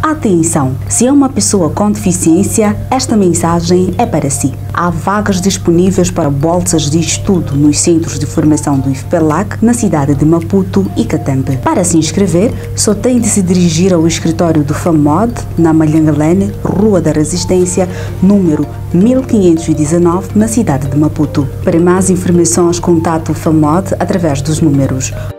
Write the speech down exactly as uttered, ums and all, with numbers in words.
Atenção! Se é uma pessoa com deficiência, esta mensagem é para si. Há vagas disponíveis para bolsas de estudo nos centros de formação do IFPELAC na cidade de Maputo e Catembe. Para se inscrever, só tem de se dirigir ao escritório do FAMOD, na Malhangalene, Rua da Resistência, número mil quinhentos e dezenove, na cidade de Maputo. Para mais informações, contate o FAMOD através dos números